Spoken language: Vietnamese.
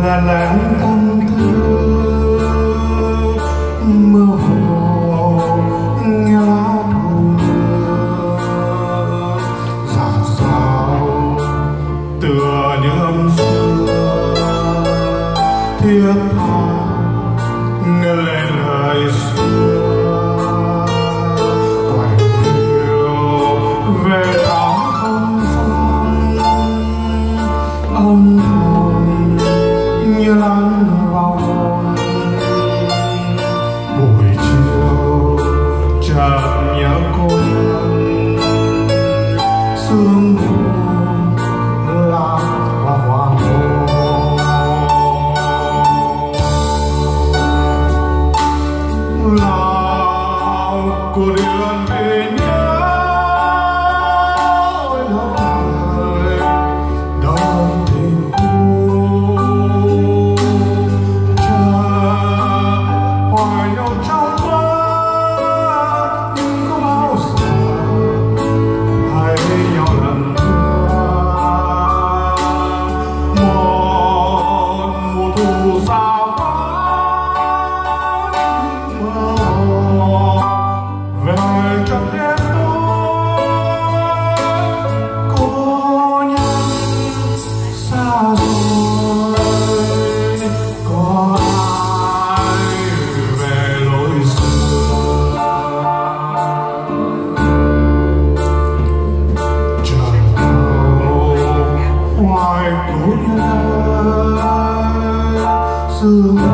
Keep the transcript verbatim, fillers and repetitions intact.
là lẽ tâm tư mơ hồ nghe lá thu rào rào tựa như âm xưa thiết tha nghe lên lời xưa quay nhiều về tháng không gian âm hồn như lăn vào hồn buổi chiều chợt nhớ cô đơn sương buồn lạc vào hoàng hôn nào cô đơn về nhớ ôi đời đâu tình u chờ hoài nhau trong mơ nhưng có bao giờ hay nhau lần nữa một mùa thu xa về trong đêm tối cô nhân xa rồi có ai về lối xưa chờ câu hoài cố nhớ xưa